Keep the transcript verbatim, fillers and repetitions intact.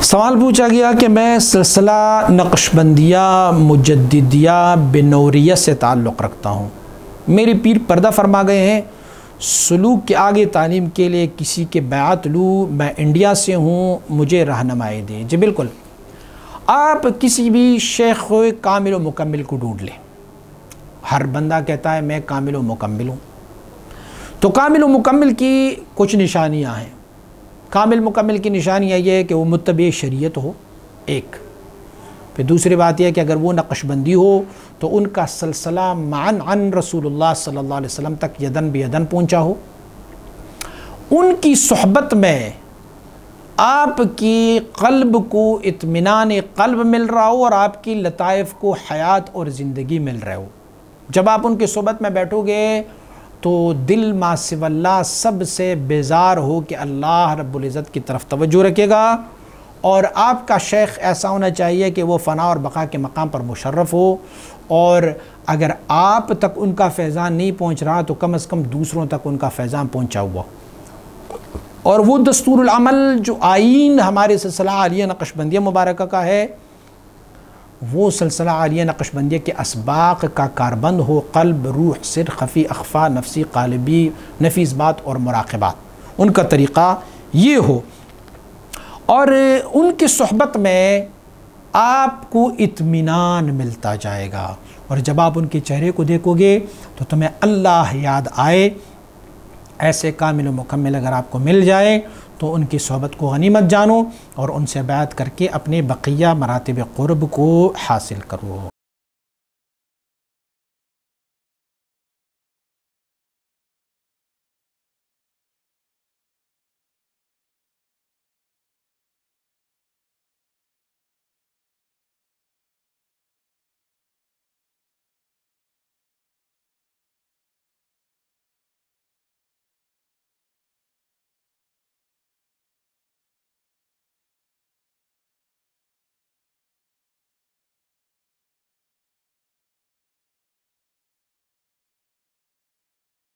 سوال پوچھا گیا کہ میں سلسلہ نقشبندیہ مجددیہ بنوریہ سے تعلق رکھتا ہوں، میری پیر پردہ فرما گئے ہیں، سلوک کے آگے تعلیم کے لیے کسی کے بیعت لوں، میں انڈیا سے ہوں، مجھے رہنمائی دیں۔ جی بالکل، آپ کسی بھی شیخ کامل و مکمل کو ڈھونڈ لیں۔ ہر بندہ کہتا ہے میں کامل و مکمل ہوں، تو کامل و مکمل کی کچھ نشانیاں ہیں۔ کامل مکمل کی نشانیاں یہ ہے کہ وہ متبع شریعت ہو، ایک۔ پھر دوسری بات یہ ہے کہ اگر وہ نقش بندی ہو تو ان کا سلسلہ معاً عن رسول اللہ صلی اللہ علیہ وسلم تک یدن بیدن پہنچا ہو، ان کی صحبت میں آپ کی قلب کو اطمینان قلب مل رہا ہو اور آپ کی لطائف کو حیات اور زندگی مل رہے ہو۔ جب آپ ان کی صحبت میں بیٹھو گے تو دل ما سوی اللہ سب سے بیزار ہو کہ اللہ رب العزت کی طرف توجہ رکھے گا، اور آپ کا شیخ ایسا ہونا چاہیے کہ وہ فنا اور بقا کے مقام پر مشرف ہو، اور اگر آپ تک ان کا فیضان نہیں پہنچ رہا تو کم از کم دوسروں تک ان کا فیضان پہنچا ہوا۔ اور وہ دستور العمل جو آئین ہمارے سلسلہ عالیہ نقشبندیہ مبارکہ کا ہے، وہ سلسلہ عالیہ نقشبندیہ کے اسباق کا کاربند ہو، قلب، روح، سر، خفی، اخفا، نفسی، قالبی، نفیس بات اور مراقبات، ان کا طریقہ یہ ہو۔ اور ان کی صحبت میں آپ کو اطمینان ملتا جائے گا، اور جب آپ ان کے چہرے کو دیکھو گے تو تمہیں اللہ یاد آئے۔ ایسے کامل و مکمل اگر آپ کو مل جائے تو ان کی صحبت کو غنیمت جانو اور ان سے بیعت کر کے اپنے بقیہ مراتب قرب کو حاصل کرو۔